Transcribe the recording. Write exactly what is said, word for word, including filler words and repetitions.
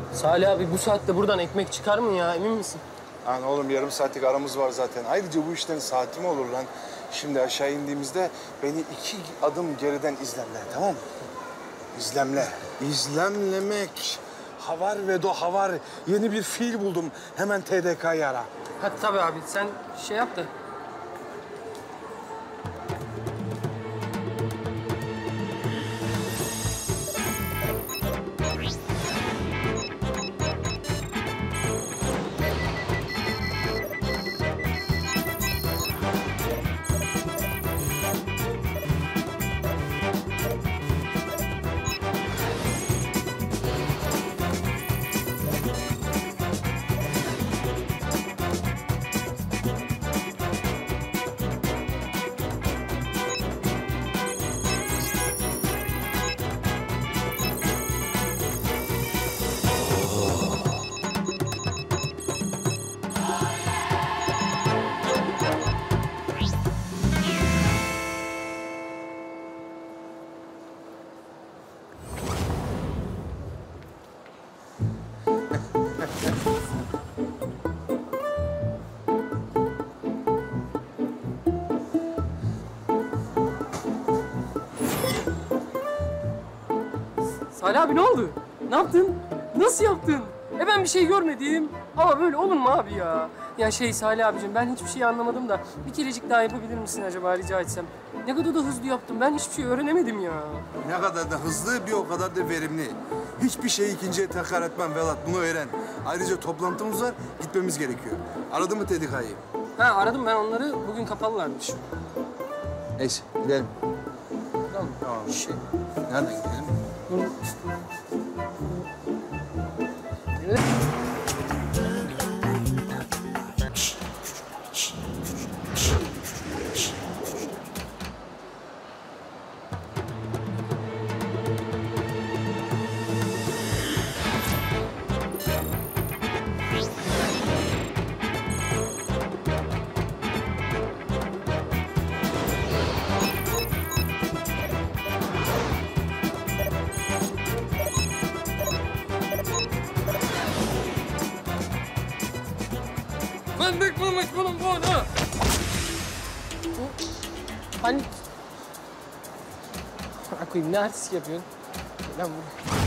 Salih abi bu saatte buradan ekmek çıkar mı ya? Emin misin? Lan oğlum yarım saatlik aramız var zaten. Ayrıca bu işlerin saati mi olur lan? Şimdi aşağı indiğimizde beni iki adım geriden izlemle, tamam mı? İzlemle. İzlemlemek. Havar ve do havar. Yeni bir fiil buldum. Hemen T D K'yı ara. Hadi tabii abi sen şey yap da. Salih abi ne oldu? Ne yaptın? Nasıl yaptın? E ben bir şey görmedim. Ama böyle olur mu abi ya? Ya şey Salih abicim ben hiçbir şey anlamadım da bir kerecik daha yapabilir misin acaba rica etsem? Ne kadar da hızlı yaptım. Ben hiçbir şey öğrenemedim ya. Ne kadar da hızlı, bir o kadar da verimli. Hiçbir şeyi ikinciye tekrar etmem Vedat, bunu öğren. Ayrıca toplantımız var, gitmemiz gerekiyor. Aradın mı T D K'yı? Ha aradım ben onları. Bugün kapalılarmış. Neyse, gidelim. Tamam. Tamam. Şey. Nereden gidelim? Fındık mı meşgulüm bu ana? Hani... Koyayım ne artist yapıyorsun? Lan bu...